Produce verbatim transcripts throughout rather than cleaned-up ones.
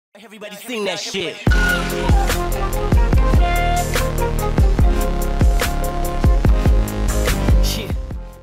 Everybody sing that shit. Shit.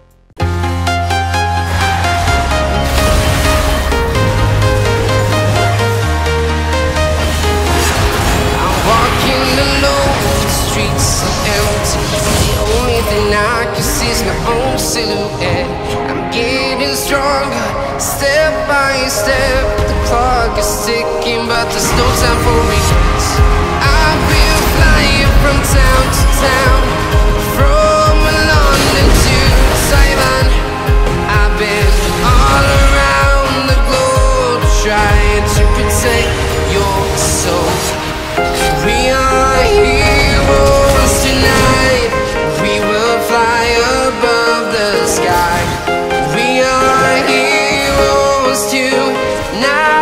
I'm walking alone, the streets are empty. The only thing I can see is my own silhouette. I'm getting stronger, step by step. The clock is ticking, but there's no time for regrets. I've been flying from town to town, from London to Taiwan. I've been all around the globe, trying to protect your soul. We are heroes tonight. We will fly above the sky. We are heroes tonight.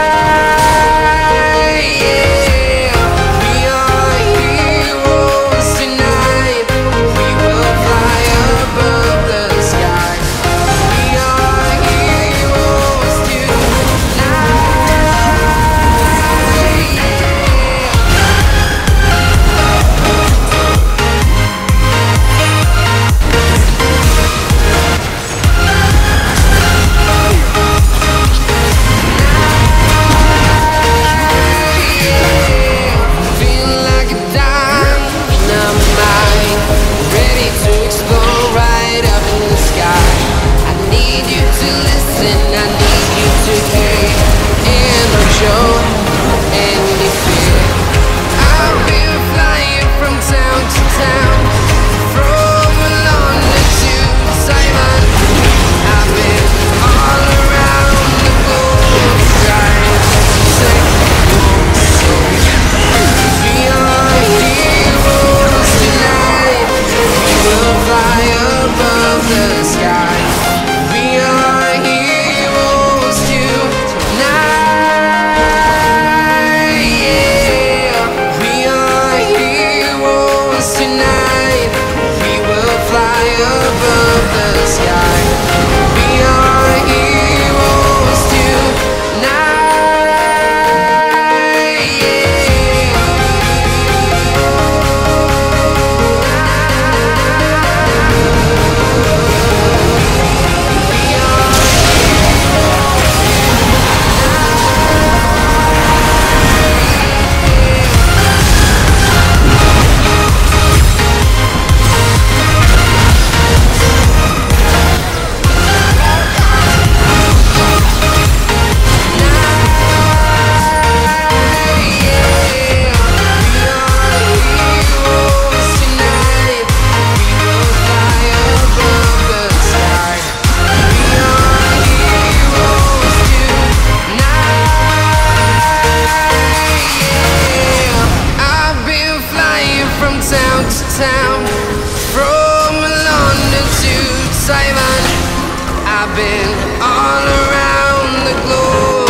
Town, from London to Taiwan. I've been all around the globe.